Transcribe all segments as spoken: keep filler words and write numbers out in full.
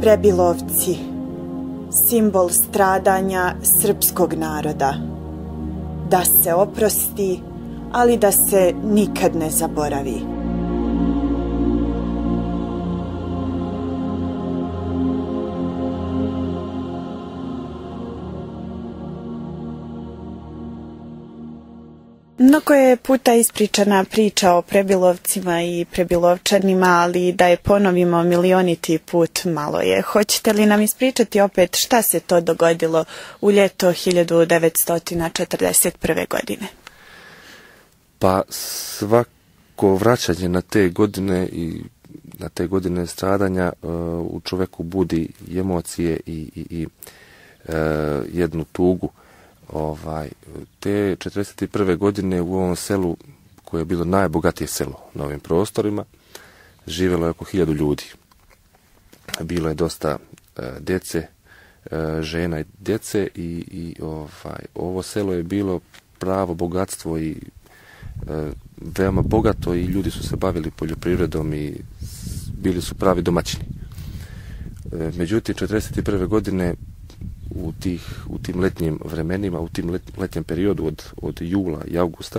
Prebilovci, simbol stradanja srpskog naroda. Da se oprosti, ali da se nikad ne zaboravi. Mnogo je puta ispričana priča o Prebilovcima i Prebilovčanima, ali da je ponovimo milioniti put malo je. Hoćete li nam ispričati opet šta se to dogodilo u ljeto hiljadu devetsto četrdeset prve. godine? Pa svako vraćanje na te godine i na te godine stradanja uh, u čoveku budi i emocije i, i, i uh, jednu tugu. Ovaj, te četrdeset prve. godine u ovom selu, koje je bilo najbogatije selo na ovim prostorima, živjelo je oko hiljadu ljudi. Bilo je dosta uh, djece, uh, žena i djece i, i ovaj, ovo selo je bilo pravo bogatstvo i uh, veoma bogato i ljudi su se bavili poljoprivredom i bili su pravi domaćini. Uh, međutim, četrdeset prve. godine u, tih, u tim letnjim vremenima, u tim let, letnjem periodu od, od jula i augusta,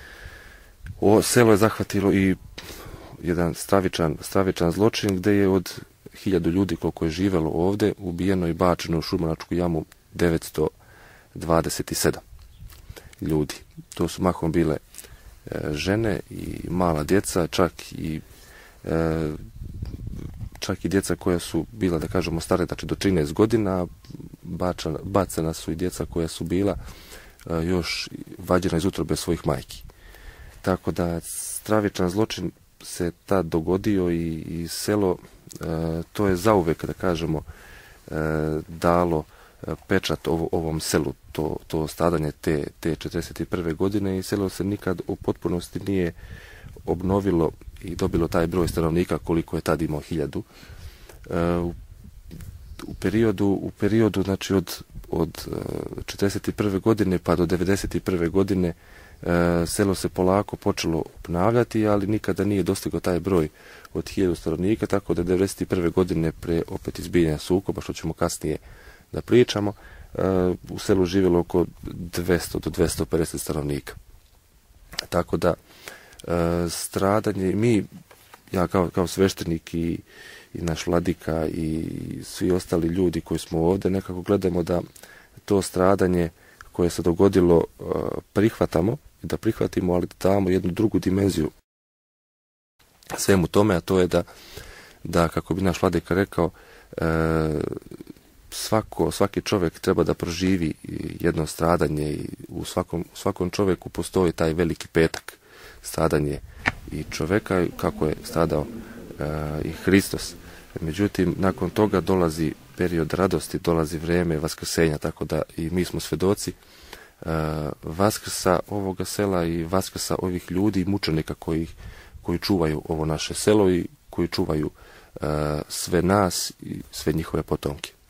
ovo selo je zahvatilo i jedan stravičan, stravičan zločin gdje je od hiljadu ljudi koliko je živjelo ovdje ubijeno i bačeno u Šumonačku jamu devetsto dvadeset sedam ljudi. To su mahom bile e, žene i mala djeca, čak i e, čak i djeca koja su bila, da kažemo, stare, znači do trinaest godina, bačana, bacena su i djeca koja su bila uh, još vađena iz utrobe svojih majki. Tako da stravičan zločin se tad dogodio i, i selo, uh, to je zauvek, da kažemo, uh, dalo uh, pečat ovo, ovom selu, to, to stradanje te, te četrdeset prve. godine i selo se nikad u potpunosti nije obnovilo i dobilo taj broj stanovnika koliko je tad imao hiljadu. U, u periodu, u periodu znači od, od četrdeset prve. godine pa do devedeset prve. godine selo se polako počelo obnavljati, ali nikada nije dostigao taj broj od hiljadu stanovnika, tako da devedeset prve. godine pre opet izbijanja sukoba, što ćemo kasnije da pričamo, u selu živjelo oko dvesta do dvesta pedeset stanovnika. Tako da stradanje, mi, ja kao, kao sveštenik i, i naš vladika i svi ostali ljudi koji smo ovdje, nekako gledamo da to stradanje koje se dogodilo prihvatamo i da prihvatimo, ali da damo jednu drugu dimenziju svemu tome, a to je da, da kako bi naš vladika rekao, svako, svaki čovjek treba da proživi jedno stradanje i u svakom, u svakom čovjeku postoji taj veliki petak, stradanje i čovjeka, kako je stradao e, i Hristos. Međutim, nakon toga dolazi period radosti, dolazi vrijeme vaskrsenja, tako da i mi smo svedoci e, vaskrsa ovoga sela i vaskrsa ovih ljudi i mučenika koji, koji čuvaju ovo naše selo i koji čuvaju e, sve nas i sve njihove potomke.